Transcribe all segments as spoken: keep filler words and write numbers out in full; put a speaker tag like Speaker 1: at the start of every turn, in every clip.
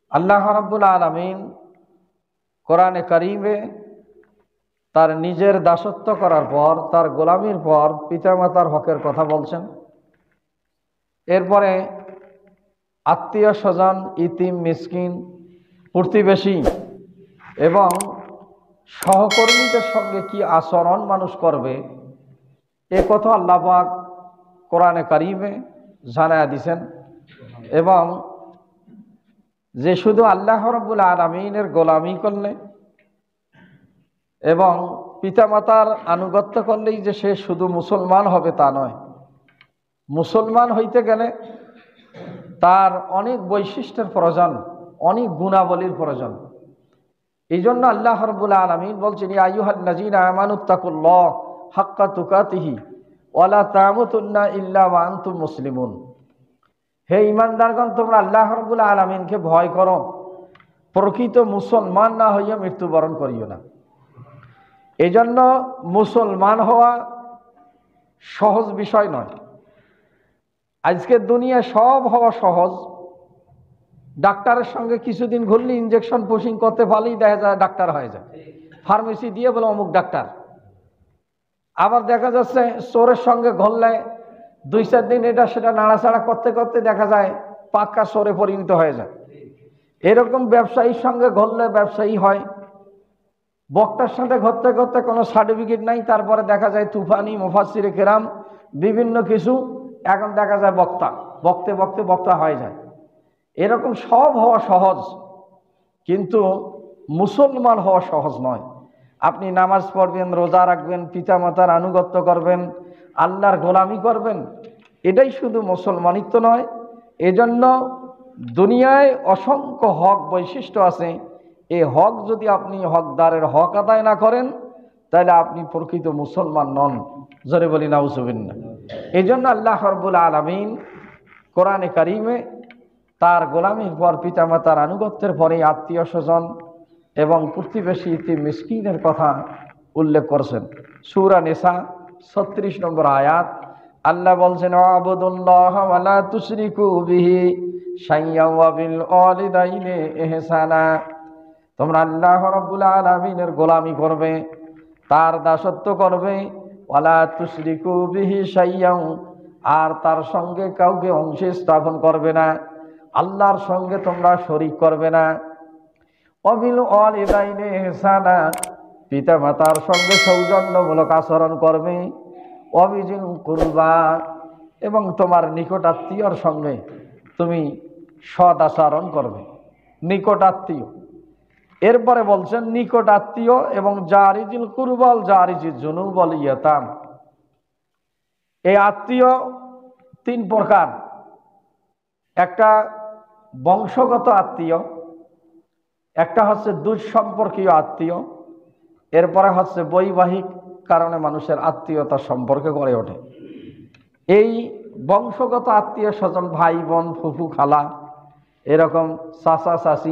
Speaker 1: আল্লাহ রাব্বুল আলামিন কোরআনে কারিমে তার নিজের দাসত্ব করার পর, তার গোলামির পর পিতামাতার হকের কথা বলছেন। এরপরে আত্মীয় স্বজন, ইতিম, মিসকিন, প্রতিবেশী এবং সহকর্মীদের সঙ্গে কি আচরণ মানুষ করবে এ কথা আল্লাহ পাক কোরআনে কারিমে জানায়া দিয়েছেন। এবং যে শুধু আল্লাহ রাব্বুল আলামিনের গোলামি করলে এবং পিতামাতার আনুগত্য করলেই যে সে শুধু মুসলমান হবে তা নয়। মুসলমান হইতে গেলে তার অনেক বৈশিষ্ট্যের প্রয়োজন, অনেক গুণাবলীর প্রয়োজন। এই জন্য আল্লাহ রাব্বুল আলামিন বলছেন, ইয়া আইয়ুহাল্লাযীনা আমানুত্তাকুল্লাহ হাক্কা তুকাতিহি ওয়া লা তামুতুন্না ইল্লা ওয়া আনতুম মুসলিমুন। হে ঈমানদারগণ, তোমরা আল্লাহ রাব্বুল আলামিনকে ভয় করো, প্রকৃত মুসলমান না হইয়া মৃত্যুবরণ করিও না। এই জন্য মুসলমান হওয়া সহজ বিষয় নয়। আজকের দুনিয়া সব হওয়া সহজ। ডাক্তারের সঙ্গে কিছুদিন ঘুরলে ইঞ্জেকশন পুশিং করতে পারলেই দেখা যায় ডাক্তার হয়ে যায়, ফার্মেসি দিয়ে বলে অমুক ডাক্তার। আবার দেখা যাচ্ছে চোরের সঙ্গে ঘুরলে দুই চার দিন এটা সেটা নাড়াচাড়া করতে করতে দেখা যায় পাক্কা চোরে পরিণত হয়ে যায়। এরকম ব্যবসায়ীর সঙ্গে ঘুরলে ব্যবসায়ী হয়। বক্তার সাথে ঘুরতে ঘুরতে কোনো সার্টিফিকেট নাই, তারপরে দেখা যায় তুফানি, মুফাসসিরে কেরাম, বিভিন্ন কিছু, এখন দেখা যায় বক্তা, বক্তে বক্তে বক্তা হয়ে যায়। এরকম সব হওয়া সহজ, কিন্তু মুসলমান হওয়া সহজ নয়। আপনি নামাজ পড়বেন, রোজা রাখবেন, পিতামাতার আনুগত্য করবেন, আল্লাহর গোলামি করবেন, এটাই শুধু মুসলমানিত্ব নয়। এজন্য দুনিয়ায় অসংখ্য হক বৈশিষ্ট্য আছে। এই হক যদি আপনি হকদারের হক আদায় না করেন তাহলে আপনি প্রকৃত মুসলমান নন। জোরে বলি নাউজুবিল্লাহ। এই জন্য আল্লাহ রাব্বুল আলামিন কোরআনে কারিমে তার গোলামির পর, পিতামাতার আনুগত্যের পরে আত্মীয় স্বজন এবং প্রতিবেশী, ইতিম, মিসকিনের কথা উল্লেখ করেছেন। সূরা নিসা ছত্রিশ নম্বর আয়াত আল্লাহ বলছেন, ওয়াবুদুল্লাহ ওয়া লা তুশরিকু বিহি শাইয়্যা ওয়া বিল ওয়ালিদাইনি ইহসানা। তোমরা আল্লাহ রাব্বুল আলামিনের গোলামি করবে, তার দাসত্ব করবে, ওয়া লা তুশরিকু বিহি শাইয়্যা, আর তার সঙ্গে কাউকে অংশ স্থাপন করবে না, আল্লাহর সঙ্গে তোমরা শরীক করবে না। ওয়া বিল ওয়ালিদাইনি ইহসানা, পিতা মাতার সঙ্গে সৌজন্যমূলক আচরণ করবে। ওয়া বিজিল কুরবা, এবং তোমার নিকট আত্মীয়র সঙ্গে তুমি সৎ আচরণ করবে। নিকট আত্মীয়, এরপরে বলছেন নিকট আত্মীয় এবং জারিজিল কুরবাল জারিজিল জুনুবল ইয়াতাম। এই আত্মীয় তিন প্রকার। একটা বংশগত আত্মীয়, একটা হচ্ছে দুঃসম্পর্কীয় আত্মীয়, এরপরে হচ্ছে বৈবাহিক কারণে মানুষের আত্মীয়তা সম্পর্কে গড়ে ওঠে। এই বংশগত আত্মীয় স্বজন, ভাই বোন, ফুফু, খালা, এরকম চাচা চাচি।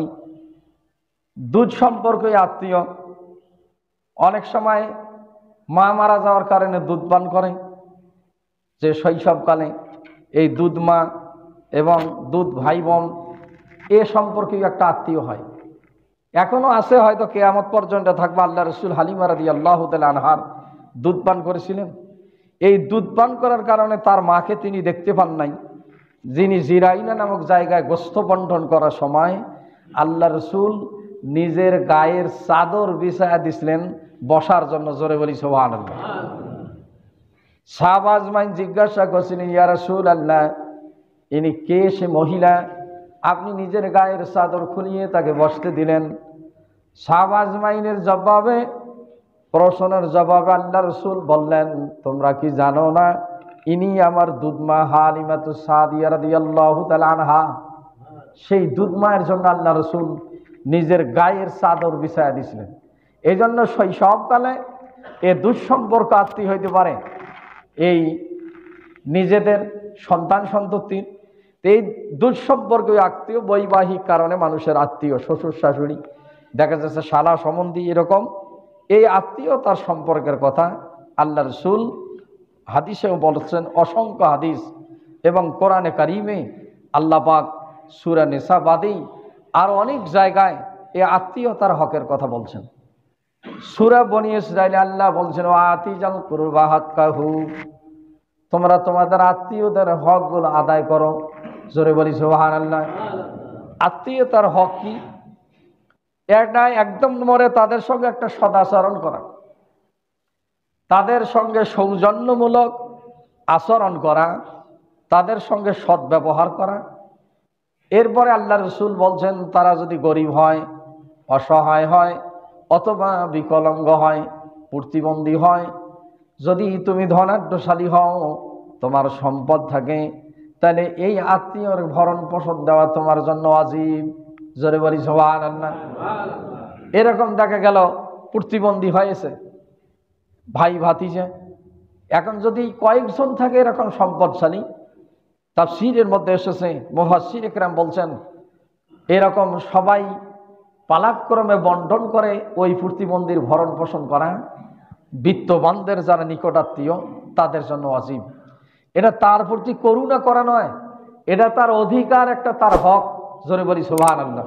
Speaker 1: দুধ সম্পর্কীয় আত্মীয়, অনেক সময় মা মারা যাওয়ার কারণে দুধ পান করে, যে শৈশবকালে এই দুধ মা এবং দুধ ভাই বোন এ সম্পর্কীয় একটা আত্মীয় হয়। এখনো আছে, হয়তো কিয়ামত পর্যন্ত থাকবে। আল্লাহ রাসূল হালিমা রাদিয়াল্লাহু তাআলা আনহার দুধ পান করেছিলেন। এই দুধ পান করার কারণে তার মাকে তিনি দেখতে পান নাই, যিনি জিরাইনা নামক জায়গায় গোস্ত বন্টন করার সময় আল্লাহ রাসূল নিজের গায়ের চাদর বিছায়া দিছিলেন বসার জন্য। জোরে বলি সুবহানাল্লাহ। সাহাবা আজমাইন জিজ্ঞাসা করছিলেন, ইয়া রাসূলাল্লাহ, ইনি কে সে মহিলা? আপনি নিজের গায়ের চাদর খুলিয়ে তাকে বসতে দিলেন। সাহাবা আজমাইনের জবাবে, প্রশ্নের জবাবে আল্লাহ রাসূল বললেন, তোমরা কি জানো না ইনি আমার দুধমা হালিমাতু সাদিয়া রাদিয়াল্লাহু তাআলা আনহা? সেই দুধমায়ের জন্য আল্লাহ রাসূল নিজের গায়ের চাদর বিছায়া দিছিলেন। এই জন্য শৈশবকালে এ দুঃসম্পর্ক আত্মীয় হইতে পারে এই নিজেদের সন্তান সন্ততির। এই দুঃসম্পর্কীয় আত্মীয় বৈবাহিক কারণে মানুষের আত্মীয়, শ্বশুর শাশুড়ি, দেখা যাচ্ছে শালা সম্বন্ধী, এরকম এই আত্মীয়তার সম্পর্কের কথা আল্লাহ রাসূল হাদিসেও বলেছেন, অসংখ্য হাদিস। এবং কোরআনে কারিমে আল্লাহ পাক সূরা নিসা বাদেই আর অনেক জায়গায় এই আত্মীয়তার হকের কথা বলছেন। সূরা বনী ইসরাঈলে আল্লাহ বলছেন ওয়া আতিজাল কুরবা হাক্কাহু, তোমরা তোমাদের আত্মীয়দের হকগুলো আদায় করো। জোরে বলি সুবহানাল্লাহ। আত্মীয়তার হক কি? এটা একদম মরে তাদের সঙ্গে একটা সদাচরণ করা, তাদের সঙ্গে সৌজন্যমূলক আচরণ করা, তাদের সঙ্গে সদ্ব্যবহার করা। এরপরে আল্লাহ রসুল বলছেন তারা যদি গরিব হয়, অসহায় হয়, অথবা বিকলাঙ্গ হয়, প্রতিবন্ধী হয়, যদি তুমি ধনাঢ্যশালী হও, তোমার সম্পদ থাকে, তাহলে এই আত্মীয়র ভরণ পোষণ দেওয়া তোমার জন্য ওয়াজিব। জোরে বলি সুবহানাল্লাহ। এরকম দেখা গেল প্রতিবন্ধী হয়েছে ভাই ভাতিজা, এখন যদি কয়েকজন থাকে এরকম সম্পদশালী, তাফসীরের মধ্যে এসেছে মুফাসসির ইকরাম বলছেন এরকম সবাই পালাক্রমে বন্টন করে ওই প্রতিবন্ধীর ভরণ পোষণ করা বিত্তবানদের যারা নিকটাত্মীয় তাদের জন্য ওয়াজিব। এটা তার প্রতি করুণা করা নয়, এটা তার অধিকার, একটা তার হক। জোরে বলি সুবহানাল্লাহ।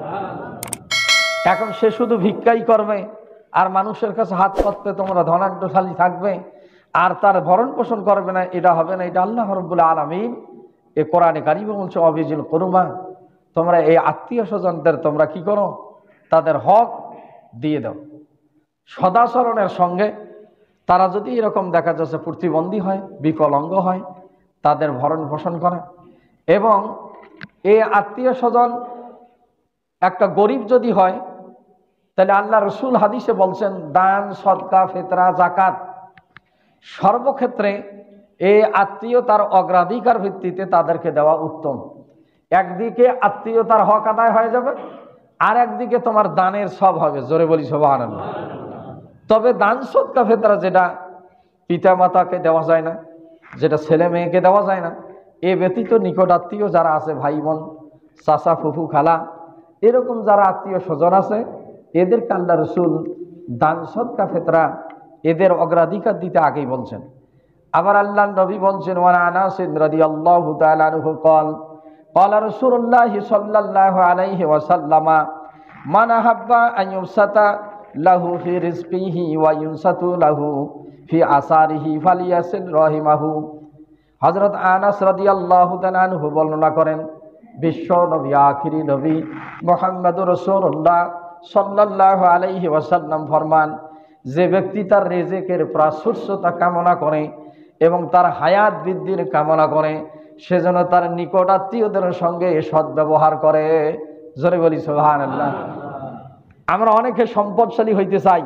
Speaker 1: এখন সে শুধু ভিক্ষাই করবে আর মানুষের কাছে হাত পাততে তোমরা ধনাঢ্যশালী থাকবে আর তার ভরণ পোষণ করবে না, এটা হবে না। এটা আল্লাহ রাব্বুল আলামিন এ কোরআনে কারিমে বলছে অবিজিল কুরবা, তোমরা এই আত্মীয় স্বজনদের তোমরা কি করো, তাদের হক দিয়ে দাও। সদাচরণের সঙ্গে তারা যদি এরকম দেখা যাচ্ছে প্রতিবন্ধী হয়, বিকলাঙ্গ হয়, তাদের ভরণ পোষণ করা। এবং এই আত্মীয় স্বজন একটা গরিব যদি হয়, তাহলে আল্লাহ রসুল হাদিসে বলছেন দান, সদকা, ফিতরা, যাকাত সর্বক্ষেত্রে এই আত্মীয়তার অগ্রাধিকার ভিত্তিতে তাদেরকে দেওয়া উত্তম। একদিকে আত্মীয়তার হক আদায় হয়ে যাবে, আর একদিকে তোমার দানের সব হবে। জোরে বলি সুবহানাল্লাহ। তবে দান, সদকা, ফিতরা যেটা পিতা মাতাকে দেওয়া যায় না, যেটা ছেলে মেয়েকে দেওয়া যায় না, এ ব্যতীত নিকট আত্মীয় যারা আছে, ভাই বোন, চাচা, ফুফু, খালা, এরকম যারা আত্মীয় স্বজন আছে, এদেরকে আল্লাহ রসুল দান, সদকা, ফিতরা এদের অগ্রাধিকার দিতে আগেই বলছেন। আবার আল্লাহ নবী বলছেন ওয়া আনাস রাদিয়াল্লাহু তাআলা আনহু قال قال رسول الله صلى الله عليه وسلم من أحب أن يبسط له في رزقه وينصت له في আসারিহ ফালিয়াসিল রাহিমাহু। হযরত আনাস রাদিয়াল্লাহু তাআলা আনহু বর্ণনা করেন বিশ্ব নবী, আখিরি নবী মুহাম্মদুর রাসূলুল্লাহ সাল্লাল্লাহু আলাইহি ওয়াসাল্লাম ফরমান, যে ব্যক্তি তার রিজিকের প্রাচুর্যতা কামনা করে এবং তার হায়াত বৃদ্ধির কামনা করে, সেজন্য তার নিকট আত্মীয়দের সঙ্গে সদ্ব্যবহার করে। জোরে বলি সুবহানাল্লাহ। আমরা অনেকে সম্পদশালী হইতে চাই,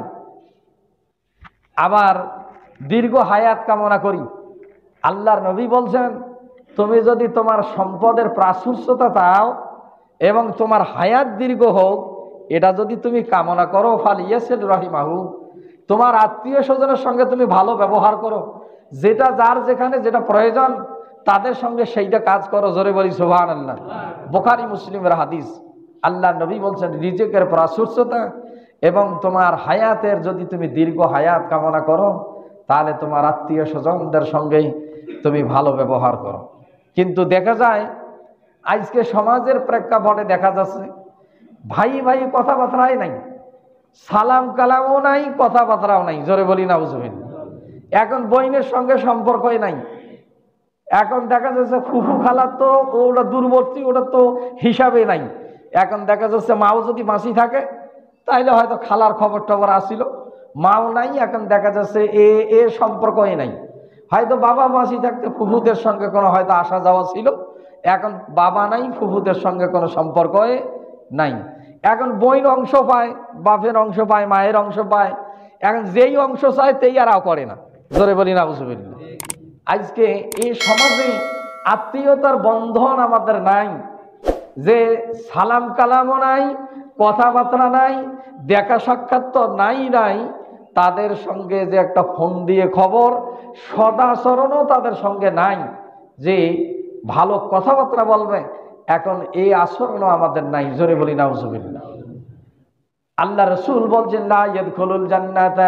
Speaker 1: আবার দীর্ঘ হায়াত কামনা করি। আল্লাহর নবী বলছেন তুমি যদি তোমার সম্পদের প্রাচুর্যতা চাও এবং তোমার হায়াত দীর্ঘ হোক, এটা যদি তুমি কামনা করো, ফালিয়াসিল রাহিমাহু, তোমার আত্মীয় স্বজনের সঙ্গে তুমি ভালো ব্যবহার করো, যেটা যার যেখানে যেটা প্রয়োজন তাদের সঙ্গে সেইটা কাজ করো। জোরে বলি সুবহানাল্লাহ। বুখারী মুসলিমের হাদিস। আল্লাহ নবী বলছেন রিজিকের প্রাচুর্যতা এবং তোমার হায়াতের যদি তুমি দীর্ঘ হায়াত কামনা করো, তাহলে তোমার আত্মীয় স্বজনদের সঙ্গেই তুমি ভালো ব্যবহার করো। কিন্তু দেখা যায় আজকে সমাজের প্রেক্ষাপটে দেখা যাচ্ছে ভাই ভাই কথাবার্তাই নাই, সালাম কালামও নাই, কথাবার্তাও নাই। জোরে বলি নাউজুবিল্লাহ। এখন বইনের সঙ্গে সম্পর্কই নাই। এখন দেখা যাচ্ছে ফুফু খালা তো ওটা দূরবর্তী, ওটা তো হিসাবে নাই। এখন দেখা যাচ্ছে মাও যদি মাসি থাকে তাইলে হয়তো খালার খবর টবর আসিল, মাও নাই, এখন দেখা যাচ্ছে এ এ সম্পর্কই নাই। হয়তো বাবা মাসি থাকতে ফুফুদের সঙ্গে কোনো হয়তো আসা যাওয়া ছিল, এখন বাবা নাই, ফুফুদের সঙ্গে কোনো সম্পর্কই নাই। এখন বইন অংশ পায়, বাপের অংশ পায়, মায়ের অংশ পায়, এখন যেই অংশ চায় তেই আর করে না। জোরে বলি নাউজুবিল্লাহ। আজকে এই সমাজে আত্মীয়তার বন্ধন আমাদের নাই, যে সালাম কালামও নাই, কথাবার্তা নাই, দেখা সাক্ষাৎ তো নাই নাই, তাদের সঙ্গে যে একটা ফোন দিয়ে খবর, সদাচরণও তাদের সঙ্গে নাই, যে ভালো কথাবার্তা বলবে, এখন এই আচরণও আমাদের নাই। জোরে বলি নাউজুবিল্লাহ। আল্লাহ রাসূল বলছেন লা ইয়াদখুলুল জান্নাতা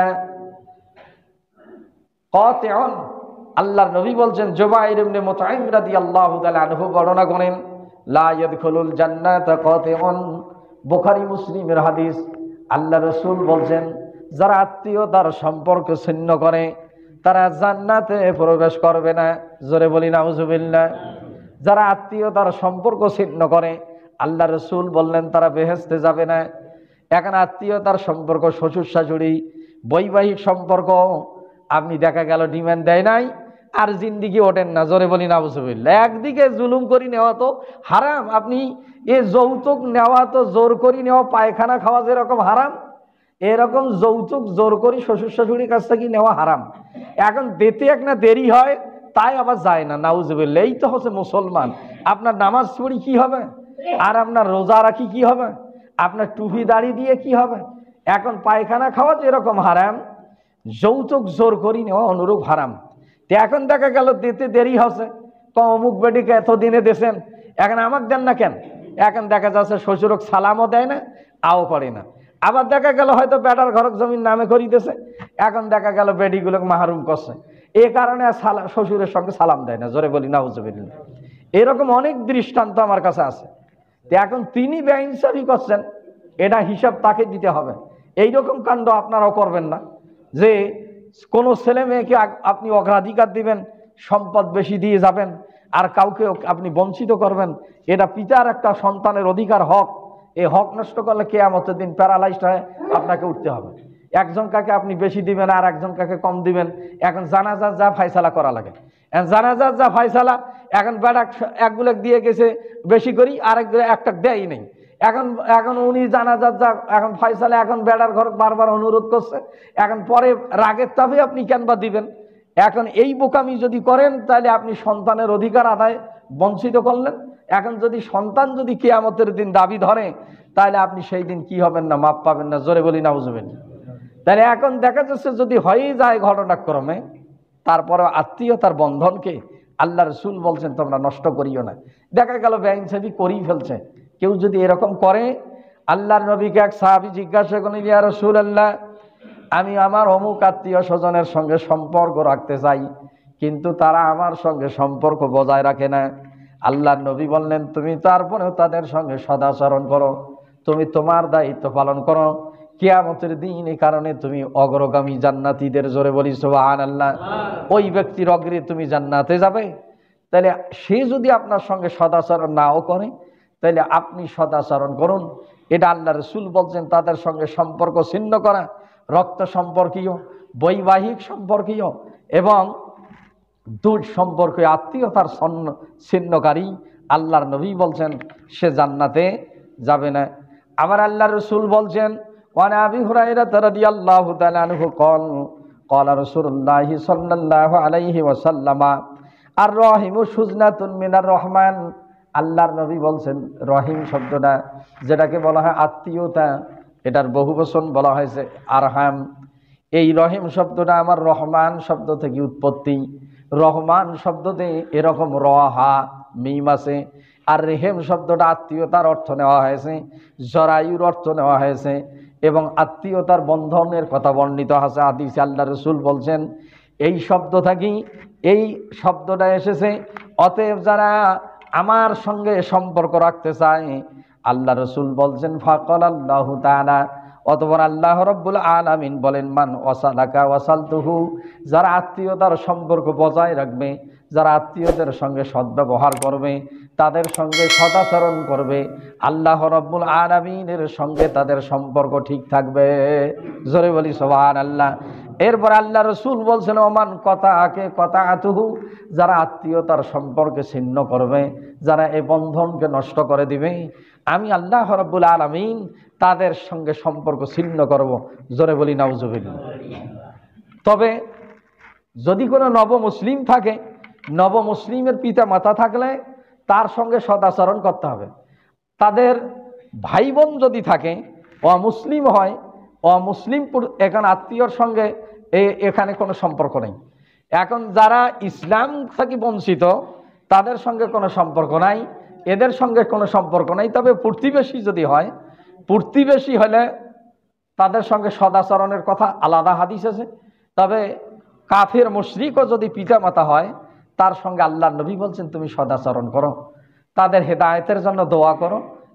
Speaker 1: কাতিউন। আল্লাহর নবী বলছেন জুবাইর ইবনে মুতঈম রাদিয়াল্লাহু তাআলা আনহু বর্ণনা করেন লা ইয়াদখুলুল জান্নাতা কাতিউন বুখারী মুসলিমের হাদিস। আল্লাহ রাসূল বলছেন, যারা আত্মীয়তার সম্পর্ক ছিন্ন করে তারা জান্নাতে প্রবেশ করবে না। জোরে বলি নাউজুবিল্লাহ। যারা আত্মীয়তার সম্পর্ক ছিন্ন করে আল্লাহ রাসূল বললেন তারা বেহেশতে যাবে না। এখন আত্মীয়তার সম্পর্ক, শ্বশুর শাশুড়ি, বৈবাহিক সম্পর্ক, আপনি দেখা গেল ডিমান্ড দেয় নাই আর জিন্দিগি ওঠেন না। জোরে বলি নাউজুবিল্লাহ। একদিকে জুলুম করি নেওয়া তো হারাম। আপনি এ যৌতুক নেওয়া তো জোর করি নেওয়া, পায়খানা খাওয়া যেরকম হারাম, এরকম যৌতুক জোর করি শ্বশুর শাশুড়ির কাছ থেকে নেওয়া হারাম। এখন দিতে এক না দেরি হয়, তাই আবার যায় না। নাউজুবিল্লাহ। এই তো হচ্ছে মুসলমান। আপনার নামাজ পড়ি কি হবে, আর আপনার রোজা রাখি কি হবে, আপনার টুপি দাড়ি দিয়ে কি হবে। এখন পায়খানা খাওয়া যেরকম হারাম, যৌতুক জোর করি নেওয়া অনুরূপ হারাম। তো এখন দেখা গেল দিতে দেরি হচ্ছে, তো অমুক বেটিকে এতদিনে দেশেন, এখন আমাকে দেন না কেন। এখন দেখা যাচ্ছে শ্বশুরক সালামও দেয় না, আও করে না। আবার দেখা গেল হয়তো বেটার ঘরক জমির নামে করিতেছে, এখন দেখা গেল বেটিগুলোকে মাহরুম করছে, এ কারণে শ্বশুরের সঙ্গে সালাম দেয় না। জোরে বলি নাউজুবিল্লাহ। এরকম অনেক দৃষ্টান্ত আমার কাছে আছে। এখন তিনি বেইনসাফি করছেন, এটা হিসাব তাকে দিতে হবে। এইরকম কাণ্ড আপনারাও করবেন না যে কোনো ছেলে মেয়েকে আপনি অগ্রাধিকার দিবেন, সম্পদ বেশি দিয়ে যাবেন, আর কাউকে আপনি বঞ্চিত করবেন। এটা পিতার একটা সন্তানের অধিকার, হক। এই হক নষ্ট করলে কিয়ামতের দিন প্যারালাইজড হয়ে আপনাকে উঠতে হবে। একজন কাকে আপনি বেশি দিবেন আর একজন কাকে কম দিবেন। এখন জানাজার যা ফায়সালা করা লাগে, জানাজার যা ফায়সালা, এখন বেটা একগুলো দিয়ে গেছে বেশি করি, আরেক একটা দেয় নেই। এখন এখন উনি জানাজার যা এখন ফায়সালা, এখন বেড়ার ঘর বারবার অনুরোধ করছে, এখন পরে রাগের তাপে আপনি কেন বা দিবেন। এখন এই বোকামি যদি করেন তাহলে আপনি সন্তানের অধিকার আদায় বঞ্চিত করলেন। এখন যদি সন্তান যদি কিয়ামতের দিন দাবি ধরে, তাহলে আপনি সেই দিন কি হবেন না, মাপ পাবেন না। জোরে বলি নাউজুবিল্লাহ। তাহলে এখন দেখা যাচ্ছে যদি হয়েই যায় ঘটনাক্রমে, তারপরে আত্মীয়তার বন্ধনকে আল্লাহ রাসূল বলছেন তোমরা নষ্ট করিও না। দেখা গেল বেইনসাফি করেই ফেলছে। কেউ যদি এরকম করে, আল্লাহর নবীকে এক সাহাবী জিজ্ঞাসা করলেন, ইয়া রাসূলুল্লাহ, আমি আমার অমুক আত্মীয় স্বজনের সঙ্গে সম্পর্ক রাখতে চাই, কিন্তু তারা আমার সঙ্গে সম্পর্ক বজায় রাখে না। আল্লাহর নবী বললেন, তুমি তারপরেও তাদের সঙ্গে সদাচরণ করো, তুমি তোমার দায়িত্ব পালন করো। কিয়ামতের দিন এই কারণে তুমি অগ্রগামী জান্নাতীদের, জোরে বলি সুবহানাল্লাহ, ওই ব্যক্তির অগ্রে তুমি জান্নাতে যাবে। তাহলে সে যদি আপনার সঙ্গে সদাচরণ নাও করে, তাহলে আপনি সদাচরণ করুন। এটা আল্লাহ রাসূল বলছেন তাদের সঙ্গে সম্পর্ক ছিন্ন করা, রক্ত সম্পর্কীয়, বৈবাহিক সম্পর্কীয় এবং দূর সম্পর্কীয় আত্মীয়তার ছিন্নকারী, আল্লাহর নবী বলছেন সে জান্নাতে যাবে না। আবার আল্লাহ রাসূল বলছেন, ওয়া আবি হুরায়রা রাদিয়াল্লাহু তাআলা আনহু قال قال رسول الله صلى الله عليه وسلم আর-রাহিমু সুজনাতুন মিনার রহমান। আল্লাহর নবী বলছেন রহিম শব্দটা যেটাকে বলা হয় আত্মীয়তা, এটার বহুবচন বলা হয়েছে আরহাম। এই রহিম শব্দটা আমার রহমান শব্দ থেকে উৎপত্তি। রহমান শব্দতে এরকম রহা মিম আছে, আর রেহেম শব্দটা আত্মীয়তার অর্থ নেওয়া হয়েছে, জরায়ুর অর্থ নেওয়া হয়েছে, এবং আত্মীয়তার বন্ধনের কথা বর্ণিত আছে হাদিসে। আল্লাহ রাসূল বলছেন এই শব্দ থাকি এই শব্দটা এসেছে, অতএব যারা আমার সঙ্গে সম্পর্ক রাখতে চায়, আল্লাহ রাসূল বলছেন ফাকালাল্লাহু তাআলা, অতঃপর আল্লাহ রাব্বুল আলামিন বলেন, মান ওয়াসালাকা ওয়াসালতুহু, যারা আত্মীয়তার সম্পর্ক বজায় রাখবে, যারা আত্মীয়দের সঙ্গে সদ্ব্যবহার করবে, তাদের সঙ্গে সদাচরণ করবে, আল্লাহ রাব্বুল আলামিনের সঙ্গে তাদের সম্পর্ক ঠিক থাকবে। জোরে বলি সুবহানাল্লাহ। এরপর আল্লাহ রাসূল বলছেন, ওমান কতাআকে কতাআতুহু, যারা আত্মীয়তার সম্পর্কে ছিন্ন করবে, যারা এই বন্ধনকে নষ্ট করে দিবে, আমি আল্লাহ রাব্বুল আলামিন তাদের সঙ্গে সম্পর্ক ছিন্ন করব। জোরে বলি নাউজুবিল্লাহ। তবে যদি কোনো নব মুসলিম থাকে, নব মুসলিমের পিতা মাতা থাকলে তার সঙ্গে সদাচরণ করতে হবে। তাদের ভাই বোন যদি থাকে, অমুসলিম হয়, অমুসলিম এখন আত্মীয়র সঙ্গে এখানে কোনো সম্পর্ক নেই। এখন যারা ইসলাম থেকে বঞ্চিত তাদের সঙ্গে কোনো সম্পর্ক নাই, এদের সঙ্গে কোনো সম্পর্ক নাই। তবে প্রতিবেশী যদি হয়, প্রতিবেশী হলে তাদের সঙ্গে সদাচরণের কথা আলাদা হাদিস আছে। তবে কাফের মুশরিকও যদি পিতা মাতা হয়, তার সঙ্গে আল্লাহর নবী বলছেন তুমি সদাচরণ করো, তাদের হেদায়েতের জন্য দোয়া করো,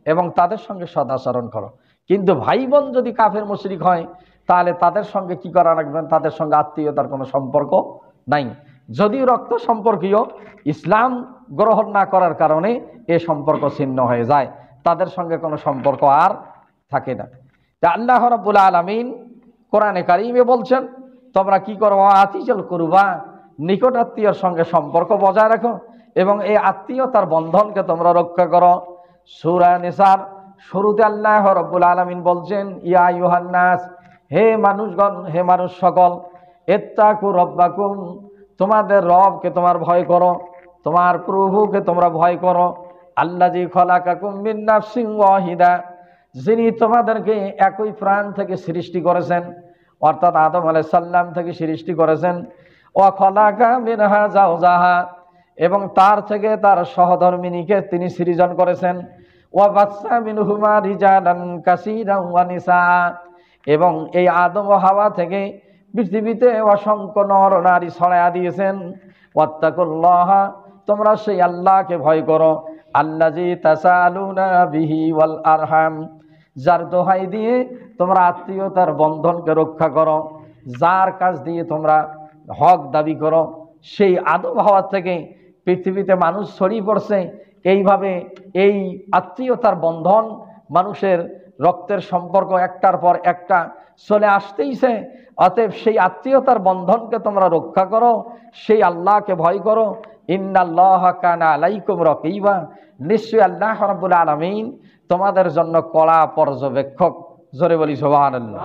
Speaker 1: এবং তাদের সঙ্গে সদাচরণ করো। কিন্তু ভাই বোন যদি কাফের মুশরিক হয় তাহলে তাদের সঙ্গে কি করা রাখবেন? তাদের সঙ্গে আত্মীয়তার কোনো সম্পর্ক নাই। যদিও রক্ত সম্পর্কীয়, ইসলাম গ্রহণ না করার কারণে এ সম্পর্ক ছিন্ন হয়ে যায়, তাদের সঙ্গে কোনো সম্পর্ক আর থাকে না। তা আল্লাহ রাব্বুল আলামিন কোরআনে কারিমে বলছেন, তোমরা কি করো? আতিজাল কুরবা, নিকট আত্মীয়র সঙ্গে সম্পর্ক বজায় রাখো এবং এই আত্মীয়তার বন্ধনকে তোমরা রক্ষা করো। সূরা নিসার শুরুতে আল্লাহ রাব্বুল আলামিন বলছেন, ইয়া আইয়ুহান নাস, হে মানুষগণ, হে মানুষ সকল, ইত্তাকু রাব্বাকুম, তোমাদের রবকে তোমার ভয় করো, তোমার প্রভুকে তোমরা ভয় করো। আল্লাযী খলাকাকুম মিন নাফসিন ওয়াহিদা, যিনি তোমাদেরকে একই প্রাণ থেকে সৃষ্টি করেছেন, অর্থাৎ আদম আলাইহিস সালাম থেকে সৃষ্টি করেছেন। ওয়া খলাকা মিনহা যাওজাহা, এবং তার থেকে তার সহধর্মিনীকে তিনি সৃজন করেছেন। ওয়া বাসসা মিনহুমা রিজালান কাসীরান ওয়া নিসা, এবং এই আদম ও হাওয়া থেকে পৃথিবীতে অসংখ্য নর নারী ছড়াইয়া দিয়েছেন। ওয়াত্তাকুল্লাহা, তোমরা সেই আল্লাহকে ভয় করো। আল্লাযী তাসালুনা বিহি ওয়াল আরহাম, যার দোহাই দিয়ে তোমরা আত্মীয়তার বন্ধনকে রক্ষা করো, যার কাছ দিয়ে তোমরা হক দাবি করো। সেই আদম হাওয়া থেকে পৃথিবীতে মানুষ ছড়িয়ে পড়ছে। এইভাবে এই আত্মীয়তার বন্ধন, মানুষের রক্তের সম্পর্ক একটার পর একটা চলে আসতেইছে। অতএব সেই আত্মীয়তার বন্ধনকে তোমরা রক্ষা করো, সেই আল্লাহকে ভয় করো। ইন্নাল্লাহা কানা আলাইকুম রাকিবা, নিশ্চয়ই আল্লাহ রাব্বুল আলামিন তোমাদের জন্য কড়া পর্যবেক্ষক। জোরে বলি সুবহানাল্লাহ।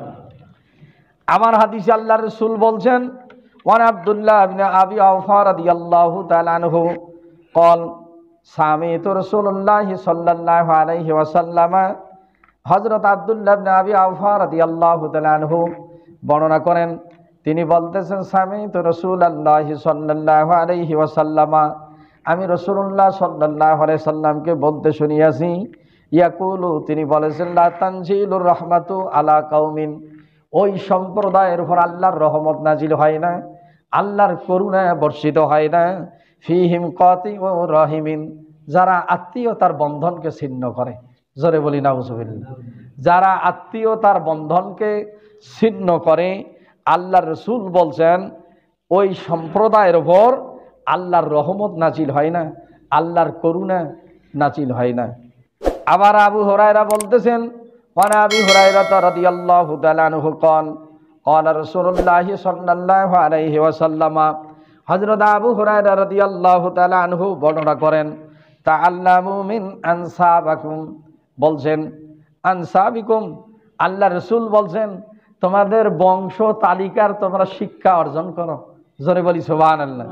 Speaker 1: আমার হাদিসে আল্লাহর রাসূল বলছেন, ওয়ান আব্দুল্লাহ ইবনে আবি আওফা রাদিয়াল্লাহু তাআলা আনহু قال সামিতু রাসূলুল্লাহ সাল্লাল্লাহু আলাইহি ওয়াসাল্লাম, হযরত আব্দুল্লাহ ইবনে আবি আওফা রাদিয়াল্লাহু তাআলা আনহু বর্ণনা করেন, তিনি বলতেছেন, সামিতু রাসূলুল্লাহ সাল্লাল্লাহু আলাইহি ওয়াসাল্লাম, আমি রাসূলুল্লাহ সাল্লাল্লাহু আলাইহি সাল্লামকে বলতে শুনিয়াছি, ইয়াকুলু, তিনি বলেছেন, লা তানজিলুর রাহমাতু আলা কাউমিন, ওই সম্প্রদায়ের উপর আল্লাহর রহমত নাজিল হয় না, আল্লাহর করুণা বর্ষিত হয় না, ফিহিম কাতিউ রাহিমিন, যারা আত্মীয়তার বন্ধনকে ছিন্ন করে। জোরে বলি নাউজুবিল্লাহ। যারা আত্মীয়তার বন্ধনকে ছিন্ন করে, আল্লাহর রাসূল বলছেন ওই সম্প্রদায়ের উপর আল্লাহর রহমত নাজিল হয় না, আল্লাহর করুণা নাজিল হয় না। আবার আবু হুরায়রা বলতেছেন, ওয়ান আবি হুরায়রা রাদিয়াল্লাহু তাআলা আনহু قال قال رسول الله صلى الله عليه وسلم, হযরত আবু হুরায়রা রাদিয়াল্লাহু তাআলা আনহু বর্ণনা করেন, তাআল্লামু মিন আনসাবাকুম, বলছেন আনসাবিকুম, আল্লাহ রাসূল বলছেন তোমাদের বংশ তালিকার তোমরা শিক্ষা অর্জন করো। জোরে বলি সুবহানাল্লাহ।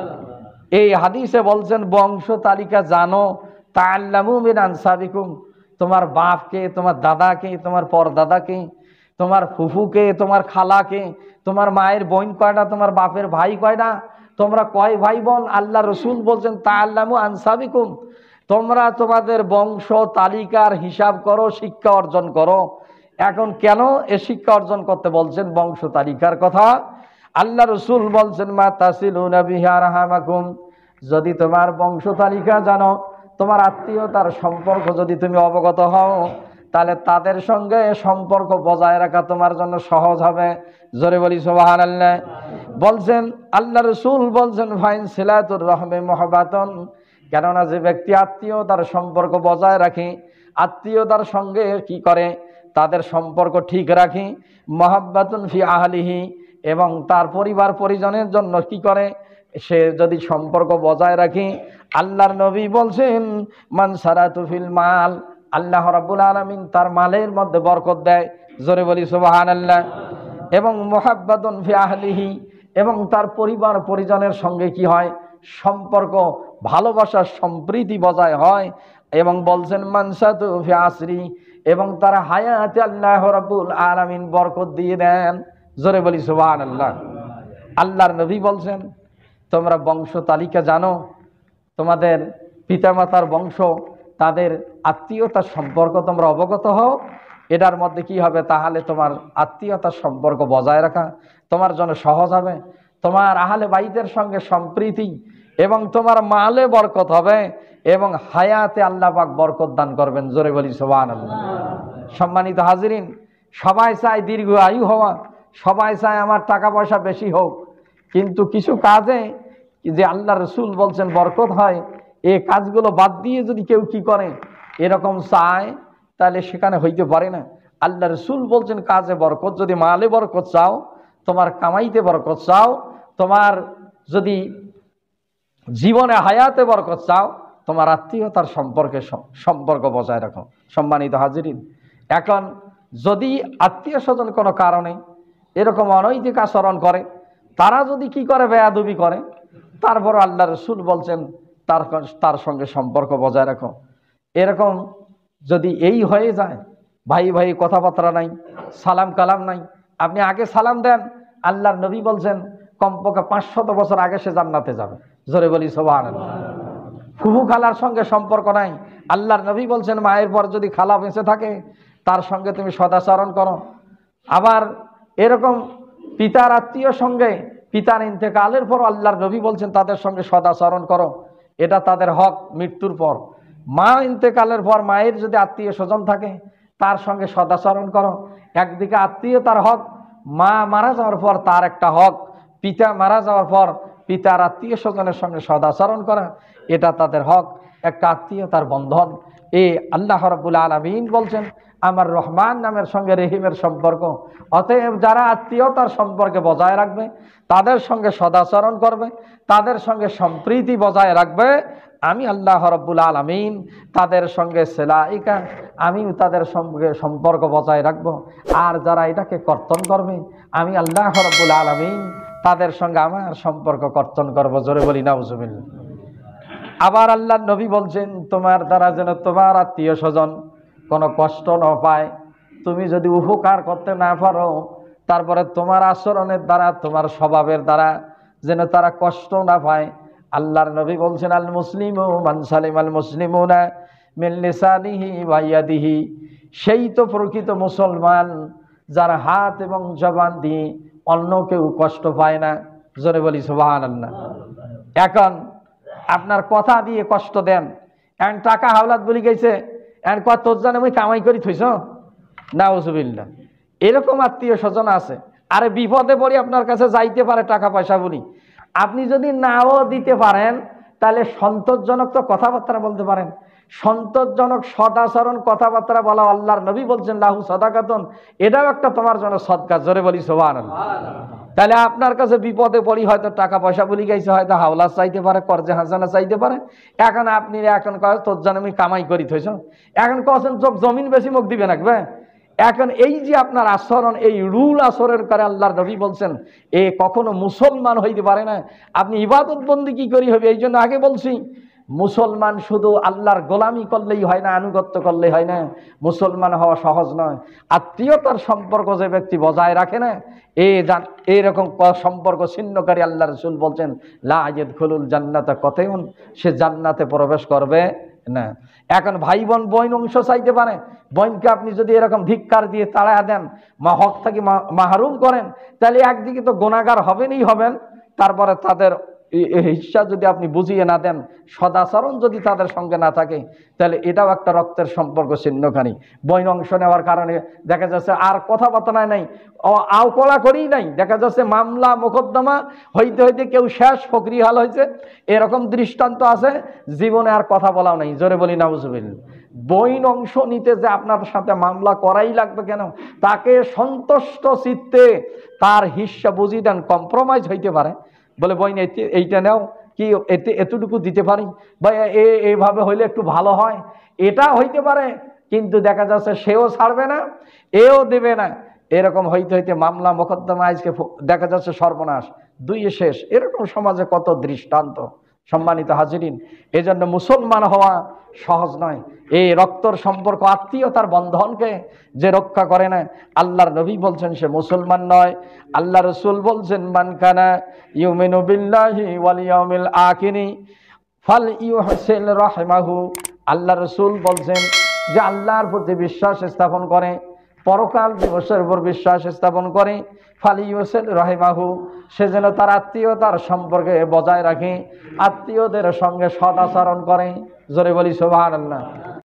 Speaker 1: এই হাদিসে বলছেন বংশ তালিকা জানো, তাআল্লামু মিন আনসাবিকুম, তোমার বাপকে, তোমার দাদাকে, তোমার পরদাদাকে, তোমার ফুফুকে, তোমার খালাকে, তোমার মায়ের বোন কয়টা, তোমার বাপের ভাই কয়টা, তোমরা কয় ভাই বোন। আল্লাহ রসুল বলছেন তাআল্লামু আনসাবিকুম, তোমরা তোমাদের বংশ তালিকার হিসাব করো, শিক্ষা অর্জন করো। এখন কেন এ শিক্ষা অর্জন করতে বলছেন বংশ তালিকার কথা? আল্লাহ রসুল বলছেন, মা তাসিলুনা বিহি আরহামাকুম, যদি তোমার বংশ তালিকা জানো, তোমার আত্মীয়তার সম্পর্ক যদি তুমি অবগত হও, তাহলে তাদের সঙ্গে সম্পর্ক বজায় রাখা তোমার জন্য সহজ হবে। জোরে বলি সুবহানাল্লাহ। বলছেন আল্লাহ রাসূল বলছেন, ফাইন সিলাতুর রহমে মুহাব্বাতুন, কেননা যে ব্যক্তি আত্মীয়তার সম্পর্ক বজায় রাখে, আত্মীয়তার সঙ্গে কি করে, তাদের সম্পর্ক ঠিক রাখে, মুহাব্বাতুন ফি আহলিহি, এবং তার পরিবার পরিজনের জন্য কি করে, সে যদি সম্পর্ক বজায় রাখে, আল্লাহর নবী বলছেন, মান সারাতু ফিল মাল, আল্লাহ রাব্বুল আলামিন তার মালের মধ্যে বরকত দেয়। জোরে বলি সুবহানাল্লাহ। এবং মুহাব্বাতুন ফি আহলিহি, এবং তার পরিবার পরিজনের সঙ্গে কি হয়, সম্পর্ক, ভালোবাসার সম্প্রীতি বজায় হয়। এবং বলছেন মানসাতু ফি আসরি, এবং তার হায়াতে আল্লাহ রাব্বুল আলামিন বরকত দিয়ে দেন। জোরে বলি সুবহানাল্লাহ। আল্লাহর নবী বলছেন তোমরা বংশ তালিকা জানো, তোমাদের পিতামাতার বংশ, তাদের আত্মীয়তার সম্পর্ক তোমরা অবগত হও, এটার মধ্যে কি হবে, তাহলে তোমার আত্মীয়তার সম্পর্ক বজায় রাখা তোমার জন্য সহজ হবে। তোমার আহলে বাইতের সঙ্গে সম্প্রীতি এবং তোমার মালে বরকত হবে এবং হায়াতে আল্লাহ পাক বরকত দান করবেন। জোরে বলি সুবহানাল্লাহ। সম্মানিত হাজিরিন, সবাই চায় দীর্ঘ আয়ু হওয়া, সবাই চায় আমার টাকা পয়সা বেশি হোক, কিন্তু কিছু কাজে যে আল্লাহ রসুল বলছেন বরকত হয়, এই কাজগুলো বাদ দিয়ে যদি কেউ কি করে এরকম চায় তাহলে সেখানে হইতে পারে না। আল্লাহ রসুল বলছেন কাজে বরকত, যদি মালে বরকত চাও, তোমার কামাইতে বরকত চাও, তোমার যদি জীবনে হায়াতে বরকত চাও, তোমার আত্মীয়তার সম্পর্কে সম্পর্ক বজায় রাখো। সম্মানিত হাজিরিন, এখন যদি আত্মীয় স্বজন কোনো কারণে এরকম অনৈতিক আচরণ করে, তারা যদি কি করে বেয়াদবি করে, তারপর আল্লাহ রসুল বলছেন তার তার সঙ্গে সম্পর্ক বজায় রাখো। এরকম যদি এই হয়ে যায়, ভাই ভাই কথাবার্তা নাই, সালাম কালাম নাই, আপনি আগে সালাম দেন, আল্লাহর নবী বলছেন কমপক্ষে পাঁচশত বছর আগে সে জান্নাতে যাবে। জোরে বলি সুবহানাল্লাহ। ফুফু খালার সঙ্গে সম্পর্ক নাই, আল্লাহর নবী বলছেন মায়ের পর যদি খালা বেঁচে থাকে তার সঙ্গে তুমি সদাচরণ করো। আবার এরকম পিতার আত্মীয় সঙ্গে, পিতার ইন্তেকালের পর আল্লাহর নবী বলছেন তাদের সঙ্গে সদাচরণ করো, এটা তাদের হক মৃত্যুর পর। মা ইন্তেকালের পর মায়ের যদি আত্মীয় স্বজন থাকে তার সঙ্গে সদাচরণ করো। একদিকে আত্মীয়তার হক, মা মারা যাওয়ার পর তার একটা হক, পিতা মারা যাওয়ার পর পিতার আত্মীয় স্বজনের সঙ্গে সদাচরণ করা, এটা তাদের হক, একটা আত্মীয়তার বন্ধন। এই আল্লাহ রাব্বুল আলামিন বলছেন আমার রহমান নামের সঙ্গে রহিমের সম্পর্ক। অতএব যারা আত্মীয়তার সম্পর্কে বজায় রাখবে, তাদের সঙ্গে সদাচরণ করবে, তাদের সঙ্গে সম্প্রীতি বজায় রাখবে, আমি আল্লাহ রাব্বুল আলামিন তাদের সঙ্গে সেলাইকা, আমিও তাদের সঙ্গে সম্পর্ক বজায় রাখবো। আর যারা এটাকে কর্তন করবে, আমি আল্লাহ রাব্বুল আলামিন তাদের সঙ্গে আমার সম্পর্ক কর্তন করবো। জোরে বলি নাউজুবিল্লাহ। আবার আল্লাহ নবী বলছেন তোমার দ্বারা যেন তোমার আত্মীয় স্বজন কোনো কষ্ট না পায়, তুমি যদি উপকার করতে না পারো, তারপরে তোমার আচরণের দ্বারা, তোমার স্বভাবের দ্বারা যেন তারা কষ্ট না পায়। আল্লাহর নবী বলছেন আল মুসলিমু মান সালিম আল মুসলিমুনা মিন লিসানিহি ওয়া ইয়াদিহি, সেই তো প্রকৃত মুসলমান যার হাত এবং জবান দিয়ে অন্য কেউ কষ্ট পায় না। জোরে বলি সুবহানাল্লাহ। এখন আপনার কথা দিয়ে কষ্ট দেন, এখন টাকা হাওলাত বলি গেছে, এখন কত তোর জানে আমি কামাই করি থইছ, নাউজুবিল্লাহ। এরকম আত্মীয় স্বজন আছে। আরে বিপদে পড়ি আপনার কাছে যাইতে পারে টাকা পয়সা বলি, আপনি যদি নাও দিতে পারেন তাহলে সন্তোষজনক তো কথাবার্তা বলতে পারেন। সন্তোষজনক সদাচরণ কথাবার্তা বলা আল্লাহর নবী বলছেন লাহু সাদাকাতুন, এটাও একটা তোমার জন্য সদকা। জোরে বলি সুবহানাল্লাহ। তাহলে আপনার কাছে বিপদে পড়ি, হয়তো টাকা পয়সা বলি গেছে, হয়তো হাওলা চাইতে পারে, কর্জে হাসানা চাইতে পারে, এখন আপনি এখন কয় তোর জন্য আমি কামাই করি থইছ, এখন কছেন চোখ জমিন বেশি মুখ দিবে নাকবে। এখন এই যে আপনার আচরণ, এই রুল আচরণ করে আল্লাহর নবী বলছেন এ কখনো মুসলমান হইতে পারে না। আপনি ইবাদত বন্দি কি করি হবে, এই জন্য আগে বলছি মুসলমান শুধু আল্লাহর গোলামি করলেই হয় না, আনুগত্য করলেই হয় না, মুসলমান হওয়া সহজ নয়। আত্মীয়তার সম্পর্ক যে ব্যক্তি বজায় রাখে না, এ এইরকম সম্পর্ক ছিন্নকারী আল্লাহ রাসূল বলছেন লা ইয়াদখুলুল জান্নাতা কতয়ুন, সে জান্নাতে প্রবেশ করবে না। এখন ভাই বোন বইন অংশ চাইতে পারে, বোনকে আপনি যদি এরকম ধিক্কার দিয়ে তাড়া দেন, মা হক থেকে মাহরুম করেন, তাহলে একদিকে তো গুনাহগার হবেনই হবেন, তারপরে তাদের হিস্সা যদি আপনি বুঝিয়ে না দেন, সদাচরণ যদি তাদের সঙ্গে না থাকে, তাহলে এটাও একটা রক্তের সম্পর্ক ছিন্নকারী। বইন অংশ নেওয়ার কারণে দেখা যাচ্ছে আর কথাবার্তা নাই, আও কলা করেই নাই, দেখা যাচ্ছে মামলা মোকদ্দমা হইতে হইতে কেউ শেষ ফকরি হাল হয়েছে, এরকম দৃষ্টান্ত আছে, জীবনে আর কথা বলাও নাই। জোরে বলি নাউজুবিল্লাহ। বইন অংশ নিতে যে আপনার সাথে মামলা করাই লাগবে কেন, তাকে সন্তুষ্ট চিত্তে তার হিস্সা বুঝিয়ে দেন, কম্প্রোমাইজ হইতে পারে, বলে বইন এইটা নাও, কি এতে এতটুকু দিতে পারি, বা এইভাবে হইলে একটু ভালো হয়, এটা হইতে পারে, কিন্তু দেখা যাচ্ছে সেও ছাড়বে না, এও দেবে না, এরকম হইতে হইতে মামলা মোকদ্দমা আজকে দেখা যাচ্ছে সর্বনাশ, দুই শেষ। এরকম সমাজে কত দৃষ্টান্ত। সম্মানিত হাজিরিন, এজন্য মুসলমান হওয়া সহজ নয়। এই রক্তর সম্পর্ক, আত্মীয়তার বন্ধনকে যে রক্ষা করে না, আল্লাহর নবী বলছেন সে মুসলমান নয়। আল্লাহ রসুল বলছেন মান কানা ইউমিনু বিল্লাহি ওয়াল ইয়াউমিল আখিরি ফাল ইউহসিন রাহমাহু। আল্লাহ রসুল বলছেন যে আল্লাহর প্রতি বিশ্বাস স্থাপন করে, পরকাল দিবসের উপর বিশ্বাস স্থাপন করে, ফালি ইউসিল রাহিমাহু, সে যেন তার আত্মীয়তার সম্পর্কে বজায় রাখে, আত্মীয়দের সঙ্গে সদাচরণ করে। জোরে বলি সুবহানাল্লাহ।